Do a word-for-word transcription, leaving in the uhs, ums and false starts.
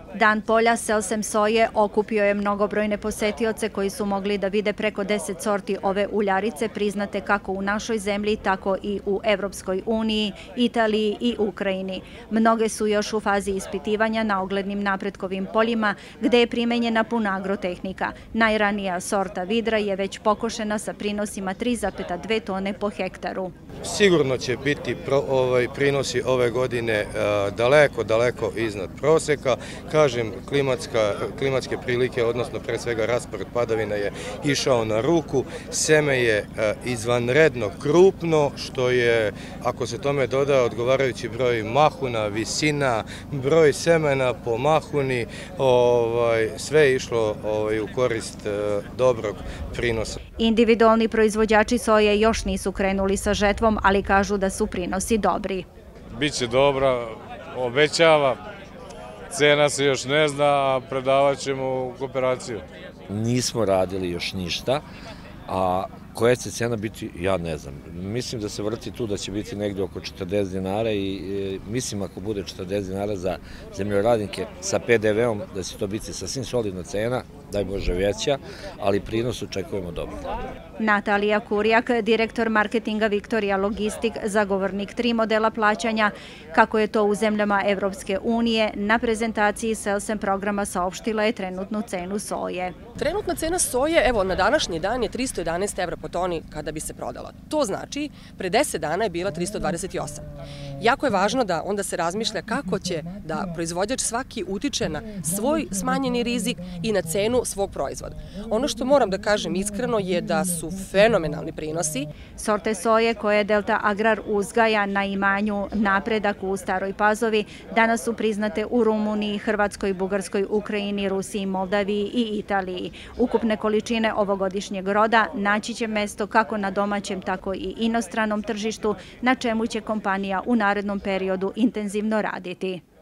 Dan polja Selsem soje okupio je mnogobrojne posetioce koji su mogli da vide preko deset sorti ove uljarice priznate kako u našoj zemlji, tako i u Evropskoj uniji, Italiji i Ukrajini. Mnoge su još u fazi ispitivanja na oglednim napretkovim poljima gde je primenjena puna agrotehnika. Najranija sorta vidra je već pokošena sa prinosima tri zarez dve tone po hektaru. Sigurno će biti prinosi ove godine daleko, daleko iznad proseka. Kažem, klimatske prilike, odnosno pre svega raspored padavina je išao na ruku. Seme je izvanredno krupno, što je, ako se tome doda odgovarajući broj mahuna, visina, broj semena po mahuni, sve je išlo u korist dobrog prinosa. Individualni proizvođači soje još nisu krenuli sa žetvom, ali kažu da su prinosi dobri. Biće dobra, obećava. Cena se još ne zna, a predavat ćemo u kooperaciju. Nismo radili još ništa, a koja će cena biti, ja ne znam. Mislim da se vrti tu da će biti negde oko četrdeset dinara i mislim ako bude četrdeset dinara za zemljoradnike sa pe de ve om da će to biti sasvim solidna cena, daj Bože veća, ali prinos očekujemo dobro. Natalija Kurjak, direktor marketinga Viktorija Logistik, zagovornik tri modela plaćanja, kako je to u zemljama Evropske unije, na prezentaciji Selsem programa saopštila je trenutnu cenu soje. Trenutna cena soje, evo, na današnji dan je tristo jedanaest evra po toni kada bi se prodala. To znači, pre deset dana je bila tristo dvadeset osam. Jako je važno da onda se razmišlja kako će da proizvođač svaki utiče na svoj smanjeni rizik i na cenu svog proizvoda. Ono što moram da kažem iskreno je da su fenomenalni prinosi. Sorte soje koje Delta Agrar uzgaja na imanju Napredak u Staroj Pazovi danas su priznate u Rumuniji, Hrvatskoj, Bugarskoj, Ukrajini, Rusiji, Moldaviji i Italiji. Ukupne količine ovogodišnjeg roda naći će mesto kako na domaćem, tako i inostranom tržištu, na čemu će kompanija u narednom periodu intenzivno raditi.